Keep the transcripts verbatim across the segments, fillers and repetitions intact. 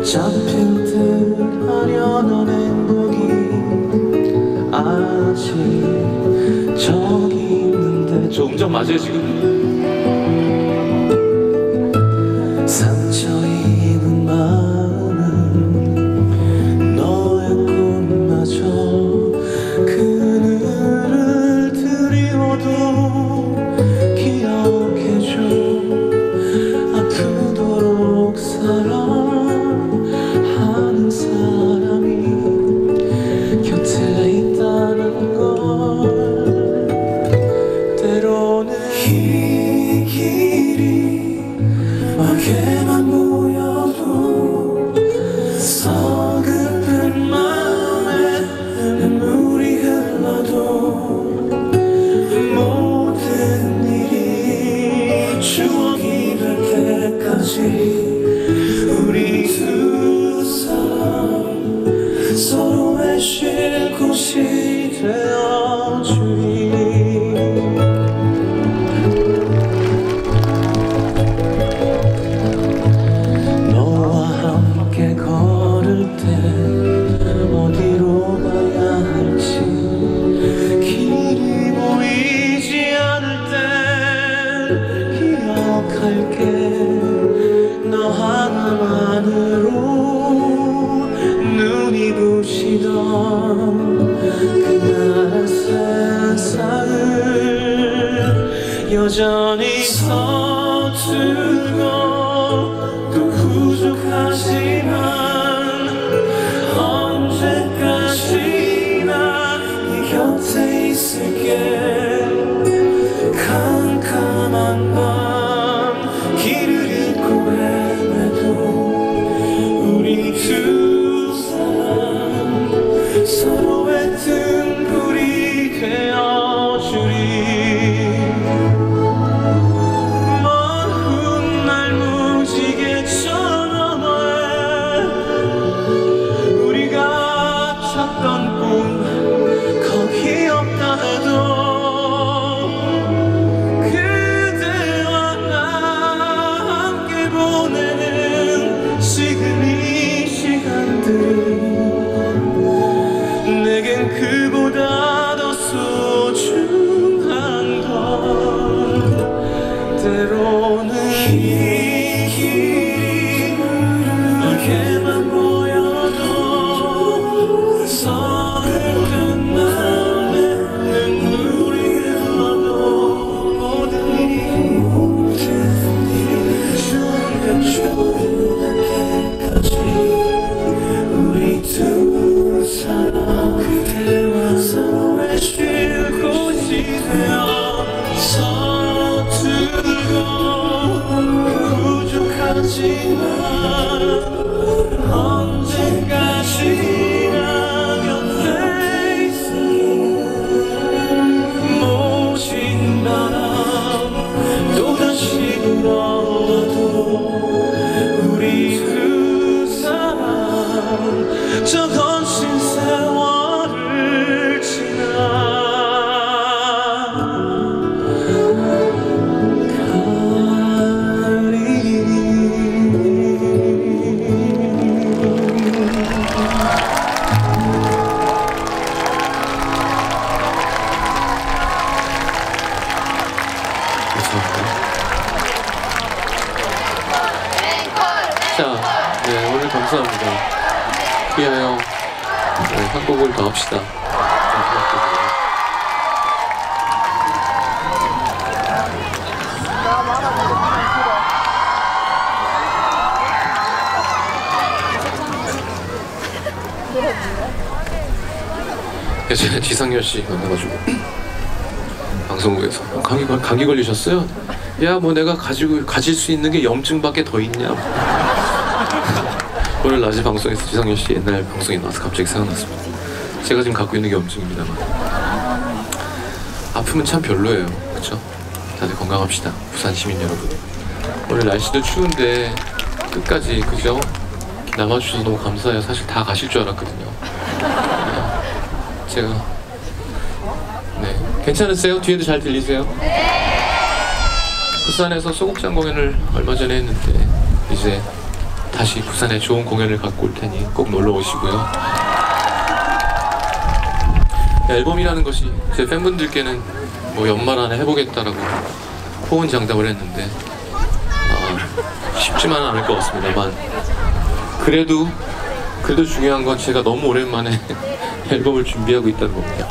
잡힐 듯 하려는 행복이 아직 저기 있는데 저 음정 맞아요 지금? 상처 입은 마음은 너의 꿈마저 그늘을 드리워도 기억해줘. 아프도록 사랑하는 사람이 곁에 있다는 걸. 때로는 이 길이 막에만 보여도 서글픈 마음에 눈물이 흘러도 모든 일이 추억이 될 때까지 우리 두 사람 서로의 쉴 곳이 되어주리. 너와 함께 걸을 때 어디로 가야 할지 길이 보이지 않을 때 기억할게. 너 하나만으로 눈이 부시던 그날 세상을 여전히 서툴고 또 부족하지만 언제까지나 네 곁에 있을게. 캄캄한 밤 길을 잃고 헤매도 우리 두 사람 서로의 등불이 되어주리. 먼 훗날 무지개처 너머에 우리가 찾던 꿈 거기 없다 해도 그대와 나 함께 보내는 지금 이 시간들 내겐 그보다 더 소중한 걸. 때로는 이 길이 멀게만 보여도 서글픈 마음에 눈물이 흘러도 모든 일이 모든 일이 좋은 좋은 때까지 우리 두 사람 그대와 서로의 쉴 곳이 되어 서툴고 부족하지만 언제까지나 곁에 있을게. 모진 바람 또다시 불어와도 우리 두 사람 저 거친 세월을 지나 자, 네, 오늘 감사합니다. 귀하여 네, 한 곡을 더 합시다. 제가 지상렬 씨 만나가지고 방송국에서 감기, 감기 걸리셨어요? 야, 뭐 내가 가지고 가질 수 있는 게 염증밖에 더 있냐? 오늘 낮에 방송에서 지상렬 씨 옛날 방송에 나와서 갑자기 생각났습니다. 제가 지금 갖고 있는 게 염증입니다만 아프면 참 별로예요, 그렇죠? 다들 건강합시다, 부산 시민 여러분. 오늘 날씨도 추운데 끝까지 그죠? 남아주셔서 너무 감사해요. 사실 다 가실 줄 알았거든요. 네, 제가 네 괜찮으세요? 뒤에도 잘 들리세요? 부산에서 소극장 공연을 얼마 전에 했는데 이제 다시 부산에 좋은 공연을 갖고 올 테니 꼭 놀러 오시고요. 앨범이라는 것이 제 팬분들께는 뭐 연말 안에 해보겠다라고 호언장담을 했는데 아, 쉽지만은 않을 것 같습니다만, 그래도 그래도 중요한 건 제가 너무 오랜만에 앨범을 준비하고 있다는 겁니다.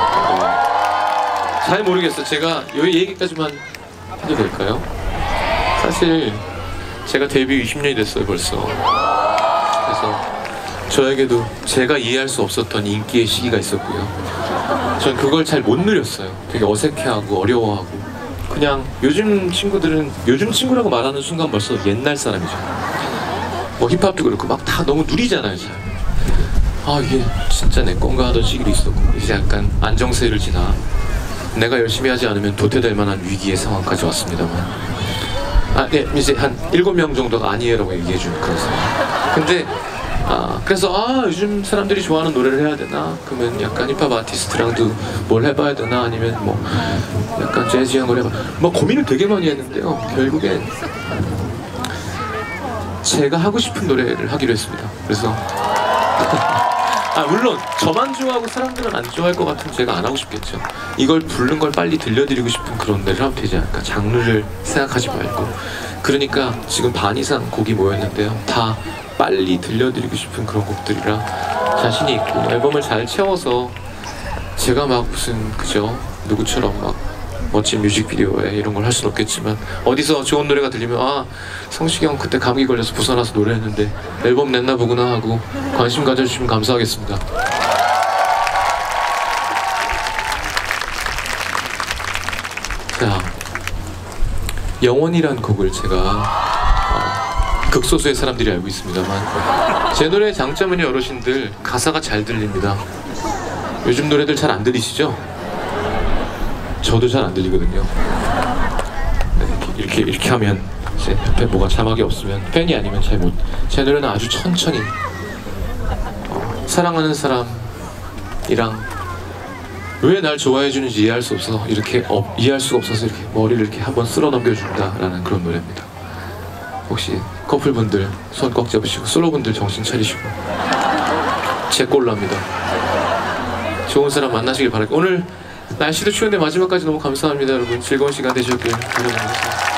네. 잘 모르겠어요. 제가 이 얘기까지만 해도 될까요? 사실 제가 데뷔 이십 년이 됐어요 벌써. 그래서 저에게도 제가 이해할 수 없었던 인기의 시기가 있었고요. 전 그걸 잘 못 누렸어요. 되게 어색해하고 어려워하고, 그냥 요즘 친구들은, 요즘 친구라고 말하는 순간 벌써 옛날 사람이죠. 뭐 힙합도 그렇고 막 다 너무 누리잖아요. 잘. 아 이게 진짜 내 건가 하던 시기도 있었고, 이제 약간 안정세를 지나 내가 열심히 하지 않으면 도태될 만한 위기의 상황까지 왔습니다만, 아, 네, 이제 한 일곱 명 정도가 아니에요라고 얘기해주는 그런 상황. 근데 아, 그래서 아 요즘 사람들이 좋아하는 노래를 해야 되나? 그러면 약간 힙합 아티스트랑도 뭘 해봐야 되나? 아니면 뭐 약간 재즈한 걸 해봐. 뭐 고민을 되게 많이 했는데요. 결국엔 제가 하고 싶은 노래를 하기로 했습니다. 그래서 아 물론 저만 좋아하고 사람들은 안 좋아할 것 같으면 제가 안 하고 싶겠죠. 이걸 부른 걸 빨리 들려드리고 싶은 그런 노래를 하면 되지 않을까. 장르를 생각하지 말고. 그러니까 지금 반 이상 곡이 모였는데요. 다 빨리 들려드리고 싶은 그런 곡들이라 자신이 있고, 앨범을 잘 채워서 제가 막 무슨 그죠 누구처럼 막 멋진 뮤직비디오에 이런 걸 할 수는 없겠지만, 어디서 좋은 노래가 들리면 아 성식이 형 그때 감기 걸려서 부산 와서 노래했는데 앨범 냈나 보구나 하고 관심 가져주시면 감사하겠습니다. 자, 영원이란 곡을 제가 극소수의 사람들이 알고 있습니다만, 제 노래의 장점은요 어르신들, 가사가 잘 들립니다. 요즘 노래들 잘 안 들리시죠? 저도 잘 안 들리거든요. 네, 이렇게 이렇게 하면 제 옆에 뭐가 자막이 없으면 팬이 아니면 잘 못. 제 노래는 아주 천천히 어, 사랑하는 사람이랑 왜 날 좋아해 주는지 이해할 수 없어 이렇게 어, 이해할 수가 없어서 이렇게 머리를 이렇게 한번 쓸어 넘겨준다라는 그런 노래입니다. 혹시 커플분들 손 꽉 잡으시고, 솔로분들 정신 차리시고, 제 꼴로 합니다. 좋은 사람 만나시길 바랄게요. 오늘 날씨도 추운데 마지막까지 너무 감사합니다 여러분. 즐거운 시간 되셨길 바랍니다.